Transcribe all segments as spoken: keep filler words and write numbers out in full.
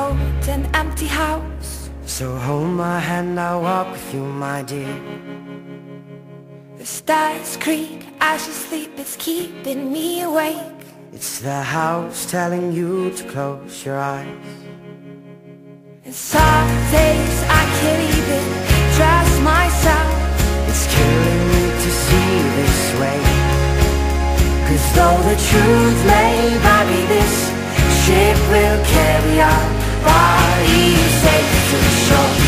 cold and empty house. So hold my hand, I'll walk with you, my dear. The stars creak as you sleep, it's keeping me awake. It's the house telling you to close your eyes. And some days I can't even trust myself. It's killing me to see this way. Cause though the truth may vary, this ship will carry our bodies safe to the shore.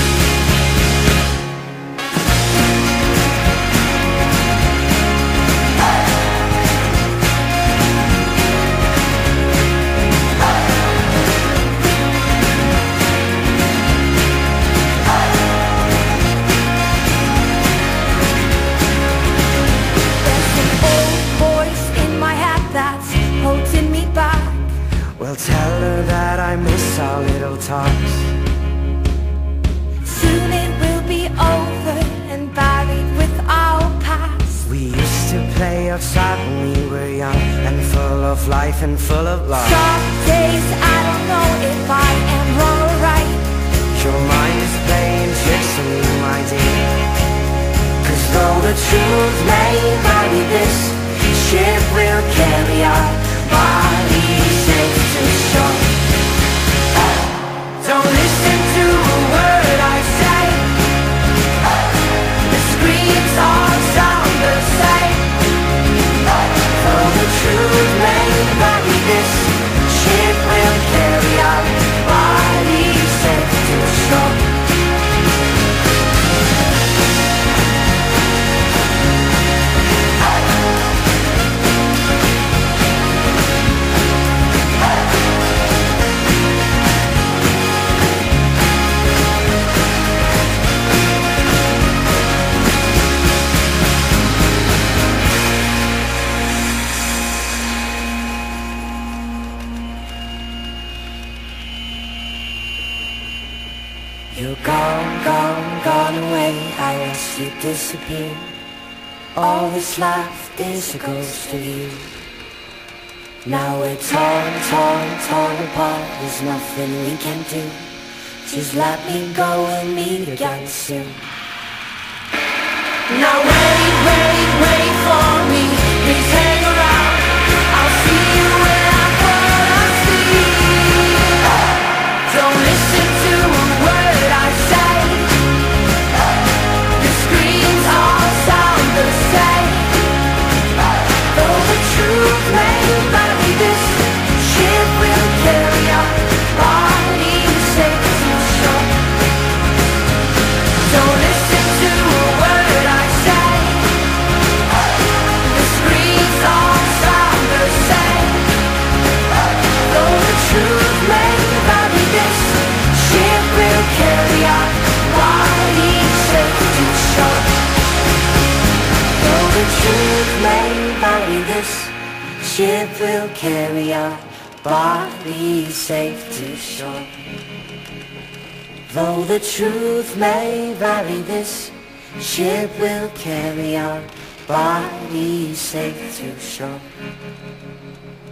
Well, tell her that I miss our little talks. Soon it will be over and buried with our past. We used to play outside when we were young, and full of life and full of love. Some days I don't know if I am wrong or right. Your mind is playing tricks on me, my dear. Cause though the truth may vary, this ship will carry our bodies safe to shore. Don't listen to a word I say. The screams all sound the same. Though the truth may vary, this ship will carry our bodies safe to shore. You're gone, gone, gone away, I watched you disappear. All that's left is a ghost of you. Now we're torn, torn, torn apart, there's nothing we can do. Just let me go and meet again soon. Now wait, wait, wait for me, please hang around. I'll see you when I'm gonna see. Don't listen to a word I say. The screams all sound the same. Though the truth may vary, this ship will carry our bodies safe to shore. Don't listen to a word I say. The screams all sound the same. Though the truth may vary, this ship will carry our bodies safe to shore. Though the truth may vary, this ship will carry our bodies safe to shore. Though the truth may vary, this ship will carry our bodies safe to shore.